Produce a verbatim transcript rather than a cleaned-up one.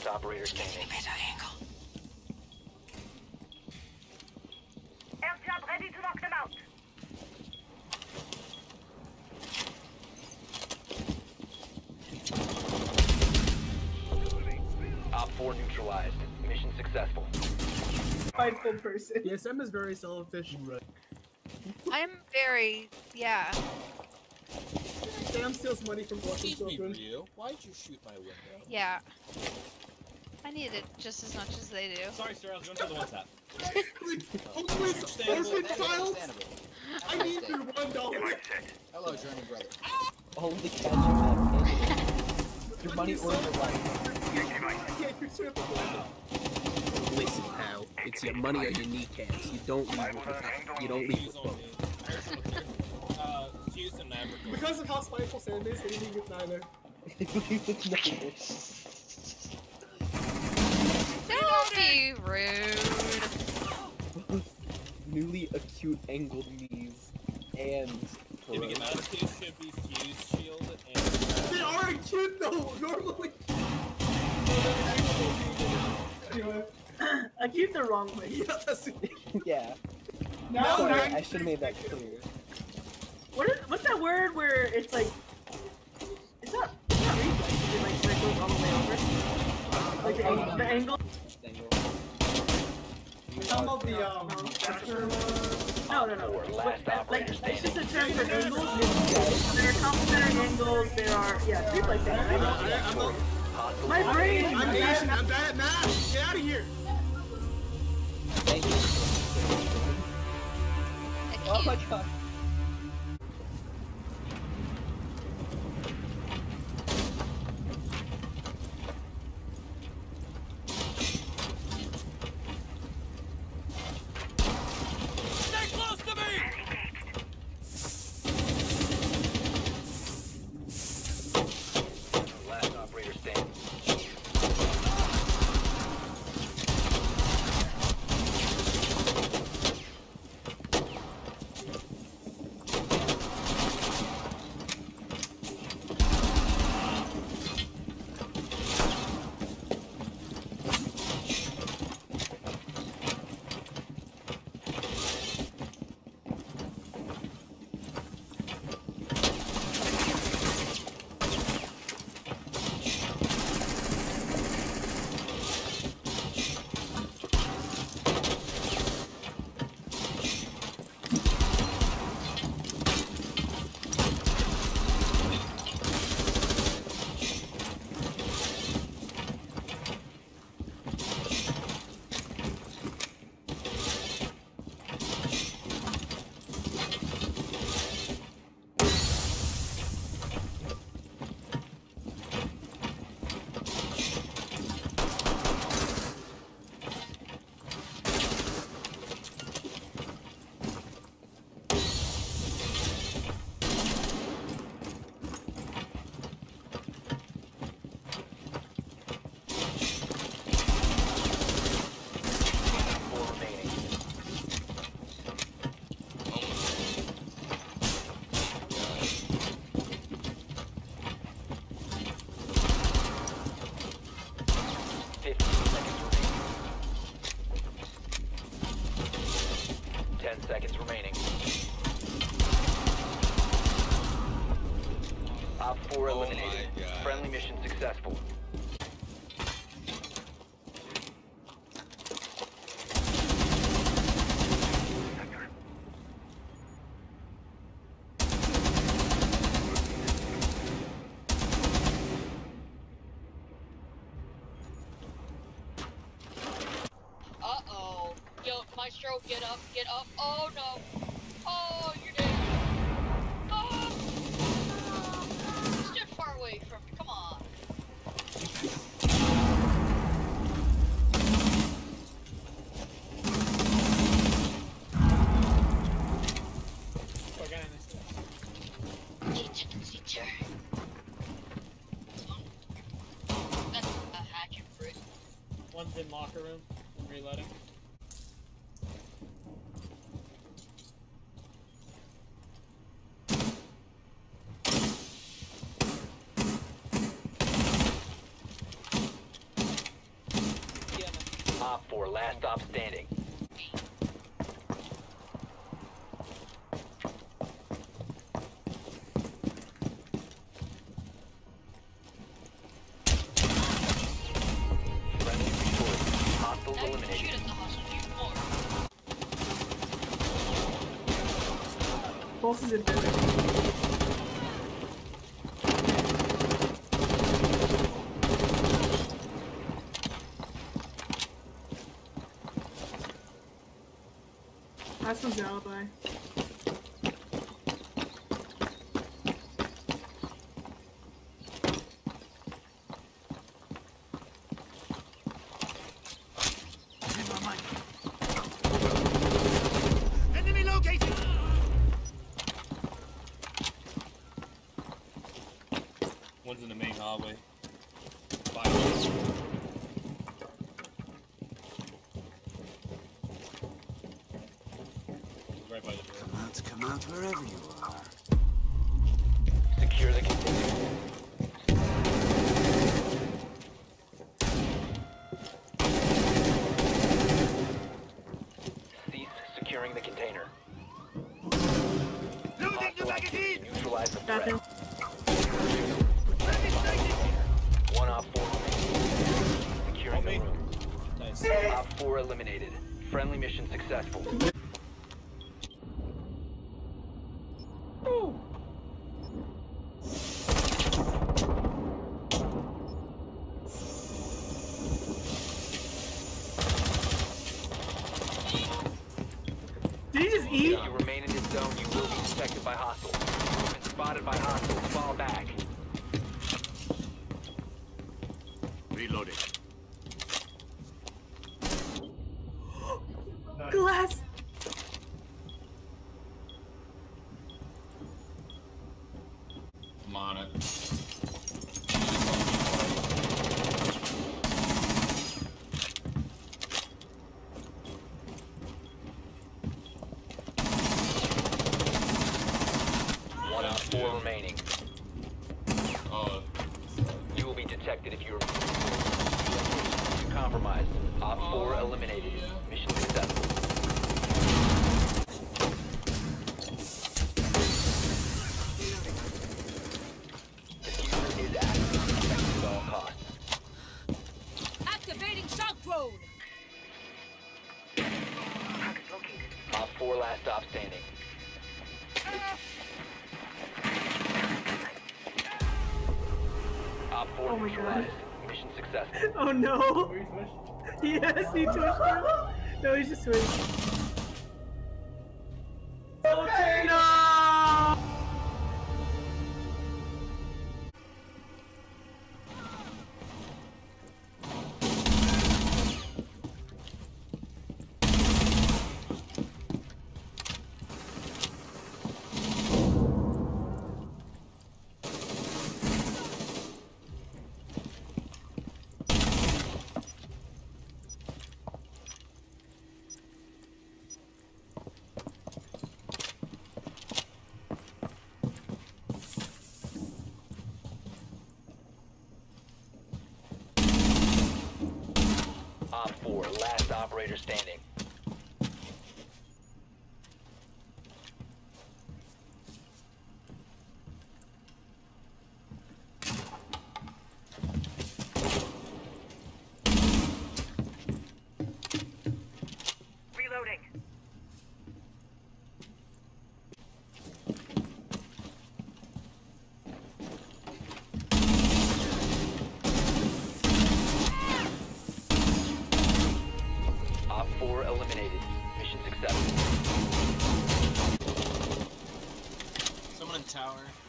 last operator standing. Air job ready to knock them out. Op four neutralized. Mission successful. Mindful person. Yes, Sam is very selfish. Right. I'm very, yeah. Sam steals money from orphan Excuse me, children. Ryu. Why'd you shoot my window? Yeah. I need it just as much as they do. Sorry, sir. I was going to the one tap. Homeless orphan child. I need your one dollar. Hello, German brother. Only cash you have. Your money or your life. Yeah, you're tripping. Listen, pal. It's your money or your kneecaps. You don't leave with You don't leave with both. Uh, Houston Maverick. Because of how spiteful Sam is, they leave with neither. Don't be rude. Newly acute angled knees and. Giving him attitude should be fuse shield and. They are acute though. Normally. Anyway. Acute the wrong way. Yeah, that's it. Yeah. No, Sorry, no. I should have made that clear. What is, what's that word where it's like, it's not, it's not reflex, it like, where it goes all the way over? Like the, ang the angle? You're talking about the, um, after, uh... No, no, no. Last What, that, like, operator it's just standing. a term for angles. There are complementary angles, there are, yeah, reflex angles. I know. I, I'm a, My brain! I'm Asian, I'm bad at math! Get out of here! Thank you. Oh my god. Stay close to me! Last operator standing. Ten seconds remaining. Op four eliminated. Friendly mission successful. Uh-oh. Yo, Maestro, get up, get up. Oh, no. Oh, you're dead. Oh! You stood far away from me. Come on. Teacher. That's a hatchet fruit. One's in locker room. I'm reloading. four, last stop standing. Friendly resource. Hostiles Now you can eliminated. shoot at the hostage more. Pulse is invented. Last one's an alibi. Enemy located! One's in the main hallway. Five. Right by the door. Come out, come out wherever you are. Secure the container. Cease securing the container. Loading the Hostile activity. magazine! Neutralize the threat. Bathroom. Enemy sighted! One op four remaining. Securing the me. room. Nice. Op four eliminated. Friendly mission successful. Did he just eat? If you remain in this zone, you will be detected by hostiles. You've been spotted by hostiles. Fall back. Reloading. Glass. I'm on it. One op four remaining. Oh. You will be detected if you are compromised. Op four eliminated. Mission successful. Diffuser is active. Protected at all costs. Activating shock drone. Op four last stop standing. Op four Oh my neutralized. Mission successful. Oh no. Yes, he twitched him. No, he's just switched. No! Op four, last operator standing. Reloading. Op four eliminated. Mission successful. Someone in tower.